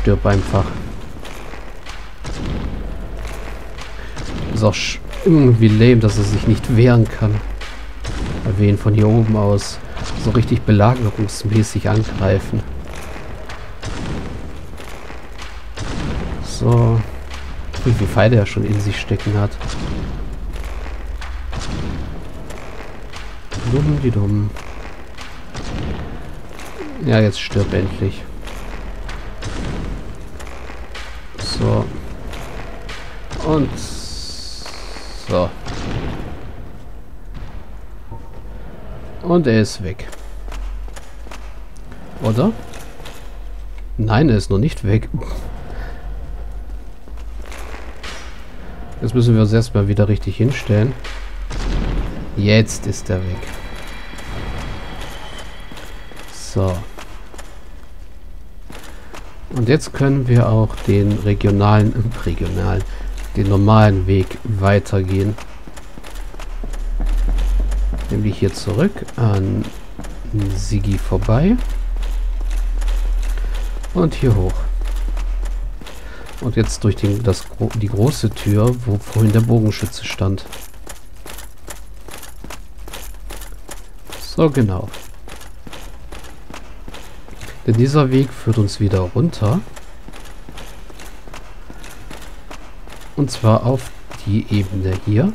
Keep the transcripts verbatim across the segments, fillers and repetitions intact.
stirb einfach. Ist auch irgendwie lame, dass er sich nicht wehren kann. Weil wir ihn von hier oben aus so richtig belagerungsmäßig angreifen. So. Wie viele Pfeile er schon in sich stecken hat. Dumm, die dumm. Ja, jetzt stirb endlich. So. Und so. Und er ist weg. Oder? Nein, er ist noch nicht weg. Jetzt müssen wir uns erstmal wieder richtig hinstellen. Jetzt ist er weg. So. Und jetzt können wir auch den regionalen, äh, regionalen, den normalen Weg weitergehen. Nämlich hier zurück an Sigi vorbei. Und hier hoch. Und jetzt durch den, das, die große Tür, wo vorhin der Bogenschütze stand. So, genau. Denn dieser Weg führt uns wieder runter. Und zwar auf die Ebene hier.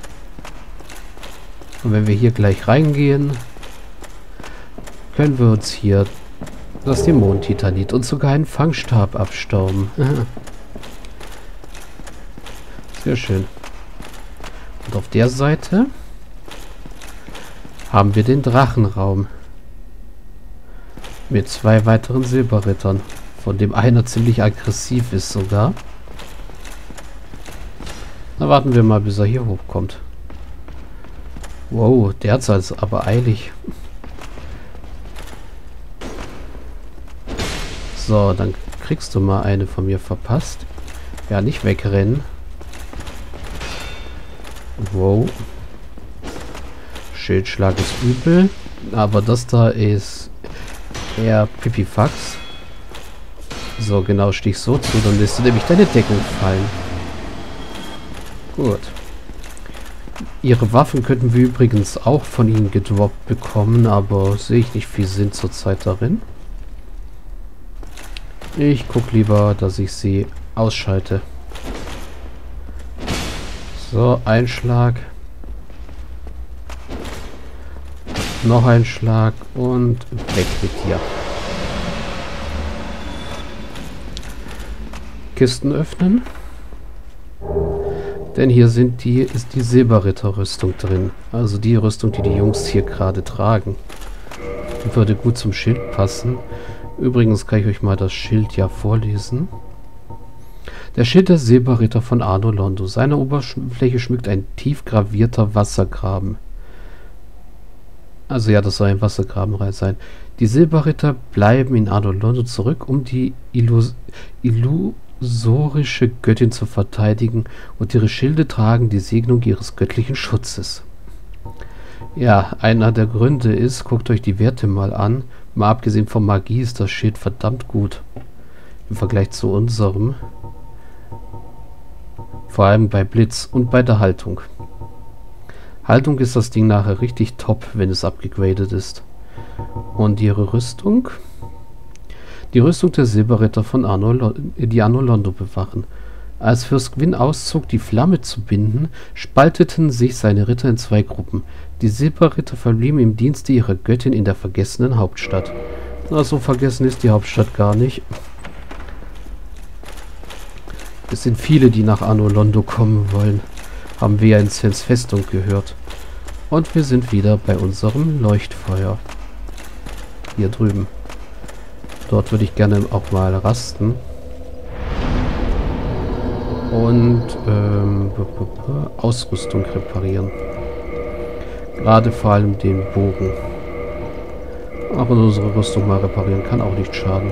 Und wenn wir hier gleich reingehen, können wir uns hier das Dämonentitanit und sogar einen Fangstab abstauben. Sehr schön. Und auf der Seite haben wir den Drachenraum. Mit zwei weiteren Silberrittern. Von dem einer ziemlich aggressiv ist sogar. Na, warten wir mal, bis er hier hochkommt. Wow, der hat es aber eilig. So, dann kriegst du mal eine von mir verpasst. Ja, nicht wegrennen. Wow. Schildschlag ist übel. Aber das da ist eher Pipifax. So, genau, stich so zu. Dann lässt du nämlich deine Deckung fallen. Gut. Ihre Waffen könnten wir übrigens auch von ihnen gedroppt bekommen, aber sehe ich nicht viel Sinn zurzeit darin. Ich gucke lieber, dass ich sie ausschalte. So, ein Schlag. Noch ein Schlag und weg mit dir. Kisten öffnen. Denn hier sind die, ist die Silberritterrüstung drin. Also die Rüstung, die die Jungs hier gerade tragen. Die würde gut zum Schild passen. Übrigens kann ich euch mal das Schild ja vorlesen. Der Schild der Silberritter von Anor Londo. Seine Oberfläche schmückt ein tief gravierter Wassergraben. Also ja, das soll ein Wassergraben sein. Die Silberritter bleiben in Anor Londo zurück, um die Illus illusorische Göttin zu verteidigen, und ihre Schilde tragen die Segnung ihres göttlichen Schutzes. Ja, einer der Gründe ist, guckt euch die Werte mal an. Mal abgesehen von Magie ist das Schild verdammt gut. Im Vergleich zu unserem. Vor allem bei Blitz und bei der Haltung. Haltung ist das Ding nachher richtig top, wenn es abgegradet ist. Und ihre Rüstung? Die Rüstung der Silberritter von Anor, die Anor Londo bewachen. Als Fürst Gwyn auszog, die Flamme zu binden, spalteten sich seine Ritter in zwei Gruppen. Die Silberritter verblieben im Dienste ihrer Göttin in der vergessenen Hauptstadt. Na, so vergessen ist die Hauptstadt gar nicht. Es sind viele, die nach Anor Londo kommen wollen. Haben wir ja in Sens Festung gehört. Und wir sind wieder bei unserem Leuchtfeuer. Hier drüben. Dort würde ich gerne auch mal rasten. Und ähm, Ausrüstung reparieren. Gerade vor allem den Bogen. Auch unsere Rüstung mal reparieren kann auch nicht schaden.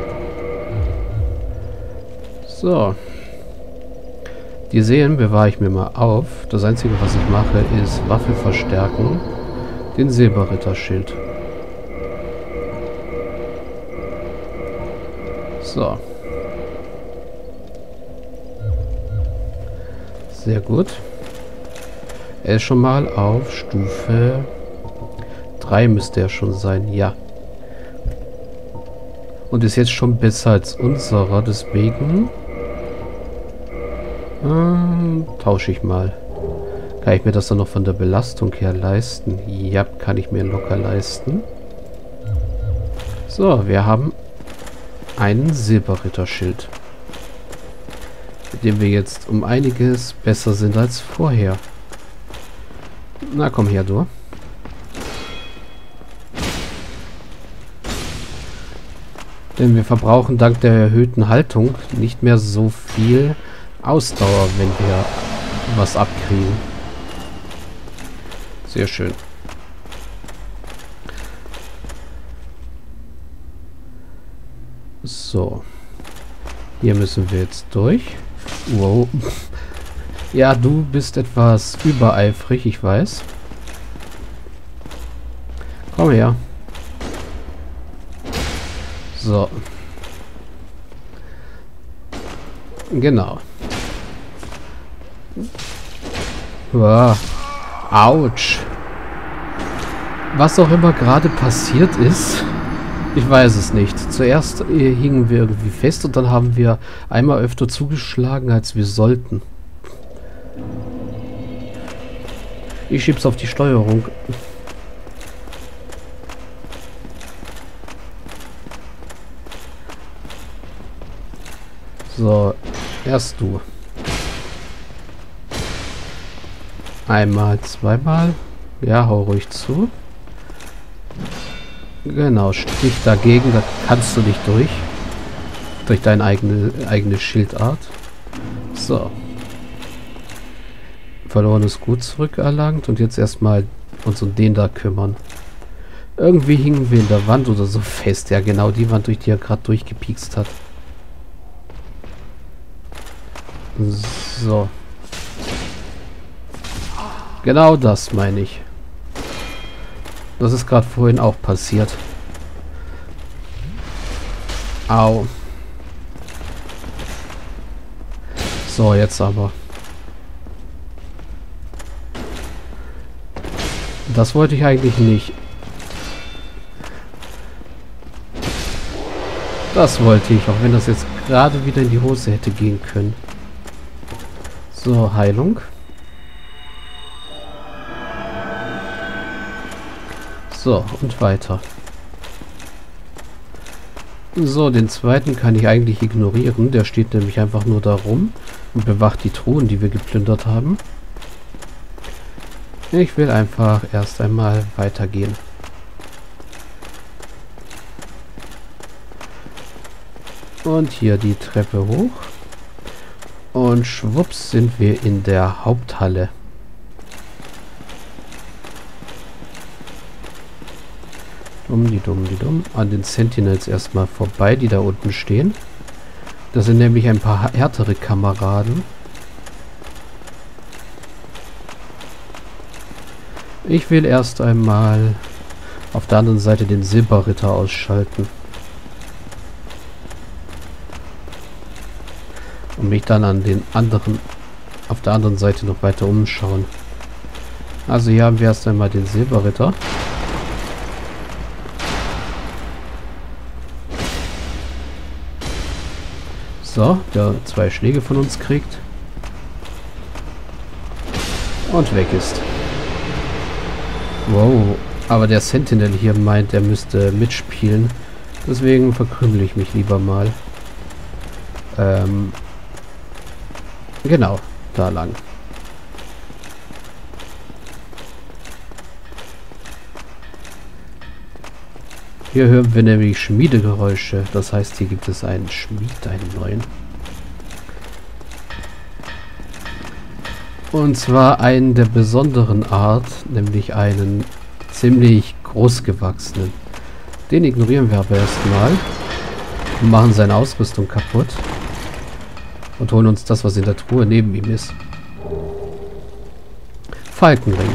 So. Die Seelen bewahre ich mir mal auf. Das Einzige, was ich mache, ist Waffe verstärken. Den Silberritterschild. So. Sehr gut. Er ist schon mal auf Stufe drei müsste er schon sein, ja. Und ist jetzt schon besser als unserer, deswegen ähm, tausche ich mal. Kann ich mir das dann noch von der Belastung her leisten? Ja, kann ich mir locker leisten. So, wir haben einen Silberritterschild, mit dem wir jetzt um einiges besser sind als vorher. Na, komm her, du. Denn wir verbrauchen dank der erhöhten Haltung nicht mehr so viel Ausdauer, wenn wir was abkriegen. Sehr schön. So. Hier müssen wir jetzt durch. Wow. Ja, du bist etwas übereifrig, ich weiß. Komm her. So. Genau. Wow. Autsch. Was auch immer gerade passiert ist, ich weiß es nicht. Zuerst äh, hingen wir irgendwie fest und dann haben wir einmal öfter zugeschlagen, als wir sollten. Ich schieb's auf die Steuerung. So, erst du. Einmal, zweimal. Ja, hau ruhig zu. Genau, Stich dagegen, da kannst du nicht durch. Durch deine eigene, eigene Schildart. So. Verlorenes Gut zurückerlangt und jetzt erstmal uns um den da kümmern. Irgendwie hingen wir in der Wand oder so fest. Ja, genau die Wand, durch die er gerade durchgepiekst hat. So. Genau das meine ich. Das ist gerade vorhin auch passiert. Au. So, jetzt aber. Das wollte ich eigentlich nicht. Das wollte ich, auch wenn das jetzt gerade wieder in die Hose hätte gehen können. So, Heilung. So, und weiter. So, den zweiten kann ich eigentlich ignorieren. Der steht nämlich einfach nur da rum und bewacht die Truhen, die wir geplündert haben. Ich will einfach erst einmal weitergehen. Und hier die Treppe hoch. Und schwupps sind wir in der Haupthalle. Dumm, die dumm, die dumm. An den Sentinels erstmal vorbei, die da unten stehen. Das sind nämlich ein paar härtere Kameraden. Ich will erst einmal auf der anderen Seite den Silberritter ausschalten. Und mich dann an den anderen, auf der anderen Seite noch weiter umschauen. Also hier haben wir erst einmal den Silberritter. So, der zwei Schläge von uns kriegt. Und weg ist. Wow, aber der Sentinel hier meint, er müsste mitspielen. Deswegen verkrümel ich mich lieber mal. Ähm, genau, da lang. Hier hören wir nämlich Schmiedegeräusche. Das heißt, hier gibt es einen Schmied, einen neuen. Und zwar einen der besonderen Art, nämlich einen ziemlich großgewachsenen. Den ignorieren wir aber erstmal und machen seine Ausrüstung kaputt. Und holen uns das, was in der Truhe neben ihm ist. Falkenring.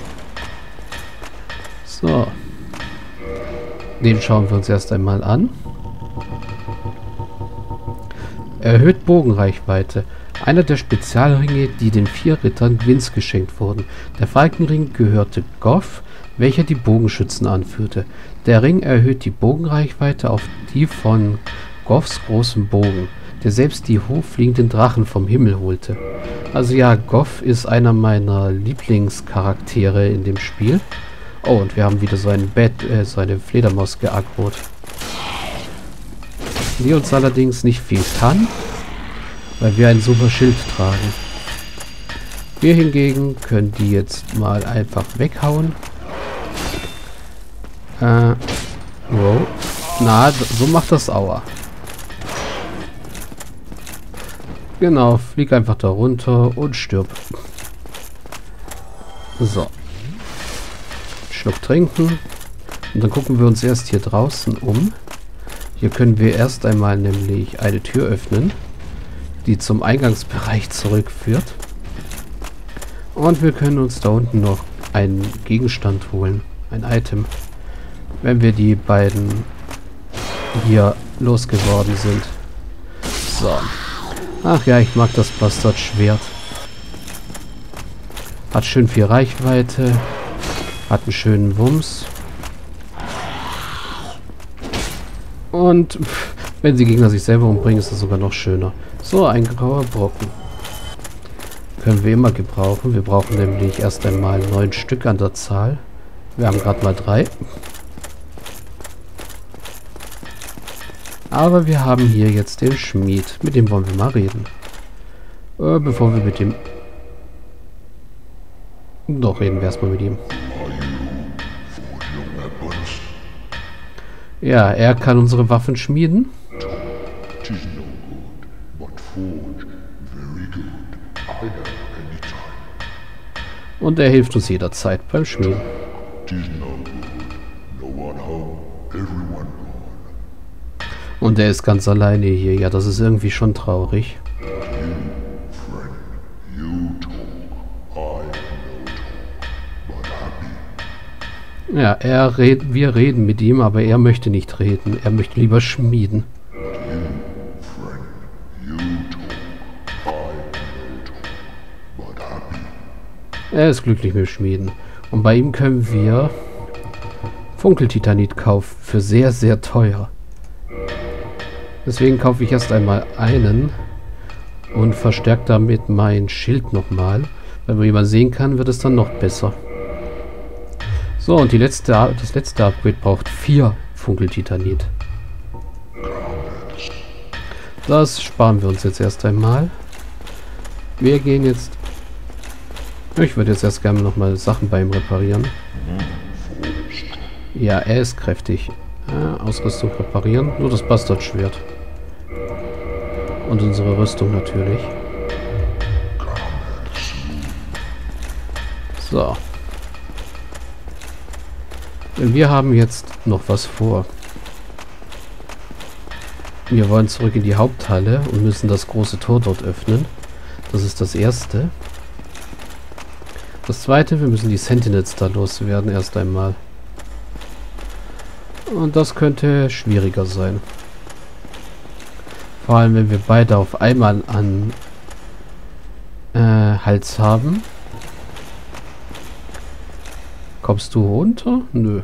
So. Den schauen wir uns erst einmal an. Erhöht Bogenreichweite. Einer der Spezialringe, die den vier Rittern Gwynns geschenkt wurden. Der Falkenring gehörte Goff, welcher die Bogenschützen anführte. Der Ring erhöht die Bogenreichweite auf die von Goffs großem Bogen, der selbst die hochfliegenden Drachen vom Himmel holte. Also ja, Goff ist einer meiner Lieblingscharaktere in dem Spiel. Oh, und wir haben wieder so, ein Bett, äh, so eine Fledermaus geaggrot. Die uns allerdings nicht viel kann, weil wir ein super Schild tragen. Wir hingegen können die jetzt mal einfach weghauen. Äh, wow. Na, so macht das Aua. Genau, flieg einfach da runter und stirb. So. Schluck trinken. Und dann gucken wir uns erst hier draußen um. Hier können wir erst einmal nämlich eine Tür öffnen, die zum Eingangsbereich zurückführt. Und wir können uns da unten noch einen Gegenstand holen. Ein Item. Wenn wir die beiden hier losgeworden sind. So. Ach ja, ich mag das Bastardschwert. Hat schön viel Reichweite. Hat einen schönen Wumms. Und pff, wenn die Gegner sich selber umbringen, ist das sogar noch schöner. So, ein grauer Brocken. Können wir immer gebrauchen. Wir brauchen nämlich erst einmal neun Stück an der Zahl. Wir haben gerade mal drei. Aber wir haben hier jetzt den Schmied. Mit dem wollen wir mal reden. Äh, bevor wir mit dem... Doch, reden wir erstmal mit ihm. Ja, er kann unsere Waffen schmieden. Und er hilft uns jederzeit beim Schmieden. Und er ist ganz alleine hier. Ja, das ist irgendwie schon traurig. Ja, er red, wir reden mit ihm, aber er möchte nicht reden. Er möchte lieber schmieden. Er ist glücklich mit Schmieden. Und bei ihm können wir Funkeltitanit kaufen. Für sehr, sehr teuer. Deswegen kaufe ich erst einmal einen und verstärke damit mein Schild nochmal. Weil wie man sehen kann, wird es dann noch besser. So, und die letzte, das letzte Upgrade braucht vier Funkeltitanit. Das sparen wir uns jetzt erst einmal. Wir gehen jetzt... Ich würde jetzt erst gerne nochmal Sachen bei ihm reparieren. Ja, er ist kräftig. Ja, Ausrüstung reparieren. Nur das Bastardschwert. Und unsere Rüstung natürlich. So. Wir haben jetzt noch was vor. Wir wollen zurück in die Haupthalle und müssen das große Tor dort öffnen. Das ist das erste. Das zweite, wir müssen die Sentinels da loswerden erst einmal. Und das könnte schwieriger sein. Vor allem, wenn wir beide auf einmal an äh, Hals haben. Kommst du runter? Nö.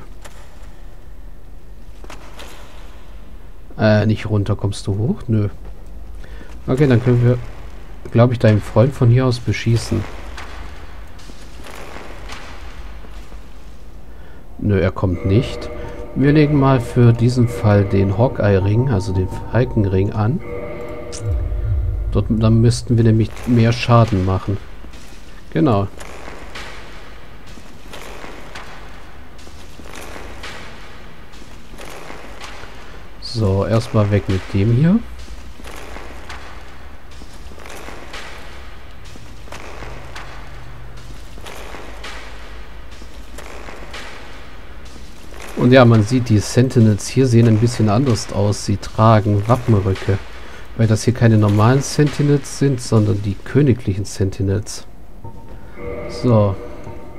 Äh, nicht runter. Kommst du hoch? Nö. Okay, dann können wir, glaube ich, deinen Freund von hier aus beschießen. Nö, er kommt nicht. Wir legen mal für diesen Fall den Hawkeye-Ring, also den Falkenring an. Dort, dann müssten wir nämlich mehr Schaden machen. Genau. So, erstmal weg mit dem hier. Und ja, man sieht, die Sentinels hier sehen ein bisschen anders aus. Sie tragen Wappenröcke. Weil das hier keine normalen Sentinels sind, sondern die königlichen Sentinels. So.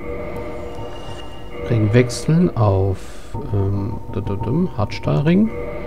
Ring wechseln auf ähm, Hartstahlring.